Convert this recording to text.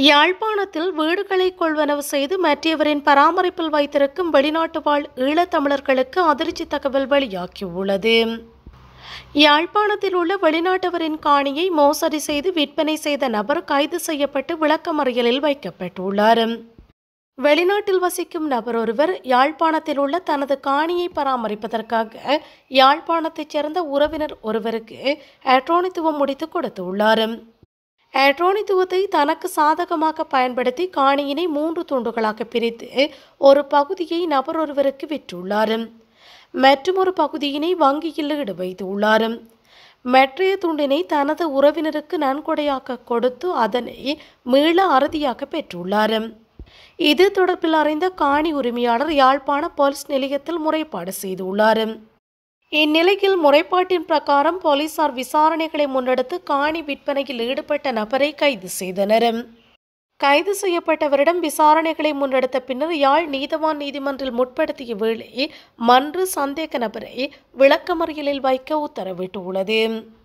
யாழ்ப்பாணத்தில் வீடுகளை கொள்வனவு செய்து மற்றவரின் பராமரிப்பில் வைத்திருக்கும் வெளிநாட்டு வாழ் ஈழத்தமிழர்களுக்கு அதிர்ச்சி தகவல் வெளியாகியுள்ளது. யாழ்ப்பாணத்தில் உள்ள வெளிநாட்டவரின் காணியை மோசடி செய்து விற்பனை செய்த நபர் கைது செய்யப்பட்டு விளக்கமறியலில் வைக்கப்பட்டுள்ளார். வெளிநாட்டில் வசிக்கும் நபர் ஒருவர் யாழ்ப்பாணத்தில் உள்ள தனது காணியை பராமரிப்பதற்காக யாழ்ப்பாணத்தைச் சேர்ந்த உறவினர் ஒருவருக்கு அட்ரோனித்துவம் முடித்து கொடுத்துள்ளார். அட்ரோனித்துவத்தை தனக்கு சாதகமாக பயன்படுத்தி காணியினை 3 துண்டுகளாக பிரித்து ஒரு பகுதியை நபர் ஒருவருக்கு விற்றுள்ளார். மற்றொரு பகுதியினை வங்கியில் ஈடு வைத்துள்ளார். மற்றைய துண்டினை தனது உறவினருக்கு நன்கொடையாக கொடுத்து அதனை மீள அறுதியாக பெற்றுள்ளார். இது தொடர்பில் அறிந்த காணி உரிமையாளர் யாழ்ப்பாண போலீஸ் நிலையத்தில் முறைப்பாடு செய்துள்ளார். இந்நிலையில் முறைப்பாட்டின் பிரகாரம் போலீசார் விசாரணைகளை முன்னெடுத்து காணி விற்பனையில் ஈடுபட்ட நபரை கைது செய்தனர். கைது செய்யப்பட்டவரிடம் விசாரணைகளை முன்னெடுத்த பின்னர் யாழ் நீதவான் நீதிமன்றில் முற்படுத்திய வேளை மன்று சந்தேக நபரை விளக்கமறியலில் வைக்க உத்தரவிட்டுள்ளது.